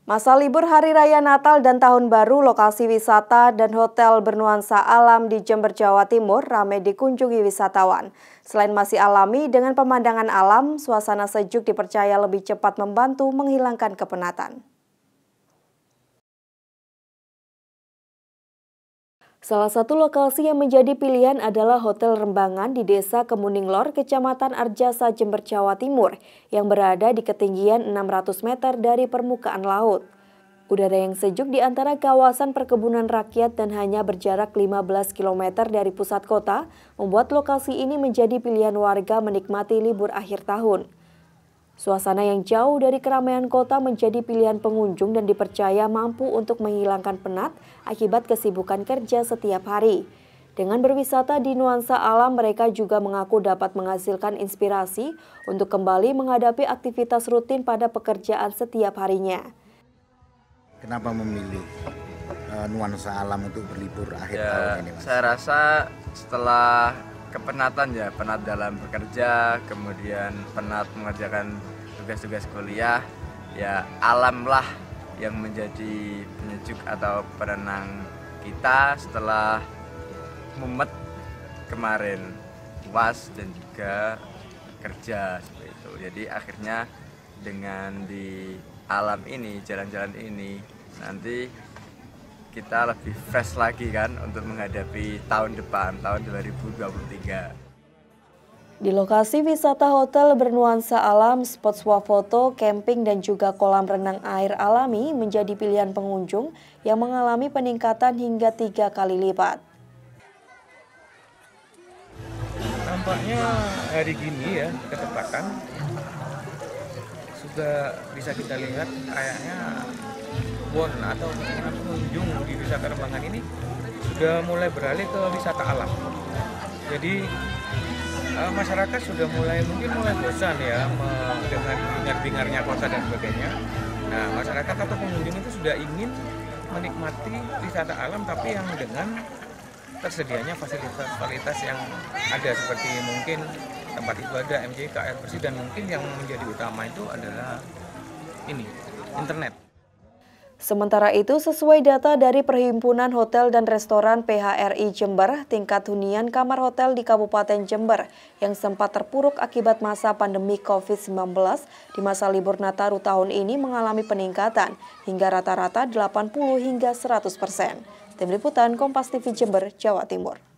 Masa libur Hari Raya Natal dan Tahun Baru, lokasi wisata dan hotel bernuansa alam di Jember, Jawa Timur ramai dikunjungi wisatawan. Selain masih alami dengan pemandangan alam, suasana sejuk dipercaya lebih cepat membantu menghilangkan kepenatan. Salah satu lokasi yang menjadi pilihan adalah Hotel Rembangan di Desa Kemuninglor, Kecamatan Arjasa, Jember, Jawa Timur, yang berada di ketinggian 600 meter dari permukaan laut. Udara yang sejuk di antara kawasan perkebunan rakyat dan hanya berjarak 15 km dari pusat kota, membuat lokasi ini menjadi pilihan warga menikmati libur akhir tahun. Suasana yang jauh dari keramaian kota menjadi pilihan pengunjung dan dipercaya mampu untuk menghilangkan penat akibat kesibukan kerja setiap hari. Dengan berwisata di nuansa alam, mereka juga mengaku dapat menghasilkan inspirasi untuk kembali menghadapi aktivitas rutin pada pekerjaan setiap harinya. Kenapa memilih nuansa alam untuk berlibur akhir tahun ini, Mas? Saya rasa setelah kepenatan penat dalam bekerja, kemudian penat mengerjakan tugas-tugas kuliah, alam lah yang menjadi penyejuk atau penenang kita setelah mumet kemarin, puas dan juga kerja seperti itu. Jadi akhirnya dengan di alam ini, jalan-jalan ini, nanti kita lebih fresh lagi kan untuk menghadapi tahun depan, tahun 2023. Di lokasi wisata hotel bernuansa alam, spot swafoto, camping dan juga kolam renang air alami menjadi pilihan pengunjung yang mengalami peningkatan hingga 3 kali lipat. Nampaknya hari gini ketepatan sudah bisa kita lihat kayaknya atau pengunjung di wisata Rembangan ini sudah mulai beralih ke wisata alam. Jadi masyarakat sudah mulai bosan dengan bingar-bingarnya kota dan sebagainya. Nah, masyarakat atau pengunjung itu sudah ingin menikmati wisata alam tapi yang dengan tersedianya fasilitas-fasilitas yang ada seperti mungkin tempat ibadah, MJK, air bersih, dan mungkin yang menjadi utama itu adalah internet. Sementara itu, sesuai data dari Perhimpunan Hotel dan Restoran PHRI Jember, tingkat hunian kamar hotel di Kabupaten Jember yang sempat terpuruk akibat masa pandemi COVID-19 di masa libur Nataru tahun ini mengalami peningkatan hingga rata-rata 80 hingga 100%. Tim Liputan Kompas TV Jember, Jawa Timur.